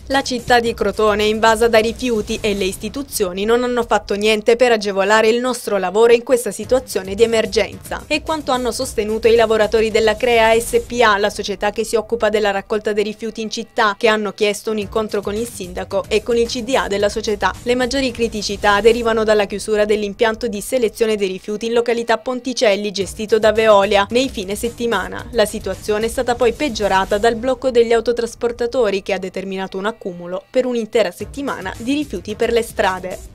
La città di Crotone è invasa da rifiuti e le istituzioni non hanno fatto niente per agevolare il nostro lavoro in questa situazione di emergenza. È quanto hanno sostenuto i lavoratori della Crea SpA, la società che si occupa della raccolta dei rifiuti in città, che hanno chiesto un incontro con il sindaco e con il CDA della società. Le maggiori criticità derivano dalla chiusura dell'impianto di selezione dei rifiuti in località Ponticelli, gestito da Veolia, nei fine settimana. La situazione è stata poi peggiorata dal blocco degli autotrasportatori, che ha determinato un accumulo per un'intera settimana di rifiuti per le strade.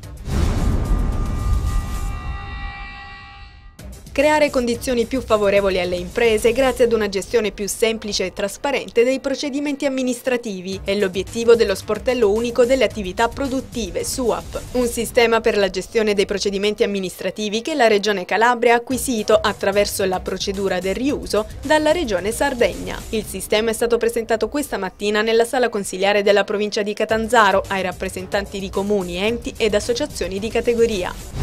Creare condizioni più favorevoli alle imprese grazie ad una gestione più semplice e trasparente dei procedimenti amministrativi è l'obiettivo dello sportello unico delle attività produttive, SUAP, un sistema per la gestione dei procedimenti amministrativi che la Regione Calabria ha acquisito attraverso la procedura del riuso dalla Regione Sardegna. Il sistema è stato presentato questa mattina nella sala consiliare della provincia di Catanzaro ai rappresentanti di comuni, enti ed associazioni di categoria.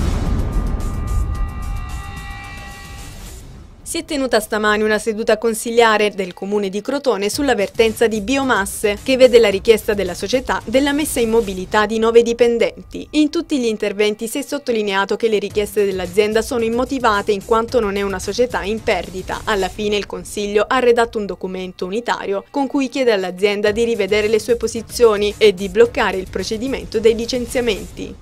Si è tenuta stamani una seduta consiliare del Comune di Crotone sulla vertenza di biomasse, che vede la richiesta della società della messa in mobilità di 9 dipendenti. In tutti gli interventi si è sottolineato che le richieste dell'azienda sono immotivate in quanto non è una società in perdita. Alla fine il Consiglio ha redatto un documento unitario con cui chiede all'azienda di rivedere le sue posizioni e di bloccare il procedimento dei licenziamenti.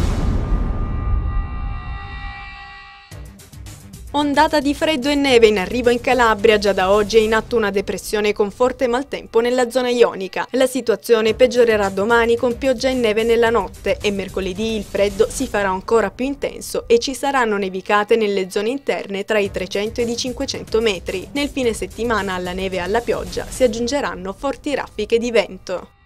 Ondata di freddo e neve in arrivo in Calabria. Già da oggi è in atto una depressione con forte maltempo nella zona ionica. La situazione peggiorerà domani con pioggia e neve nella notte e mercoledì il freddo si farà ancora più intenso e ci saranno nevicate nelle zone interne tra i 300 ed i 500 metri. Nel fine settimana alla neve e alla pioggia si aggiungeranno forti raffiche di vento.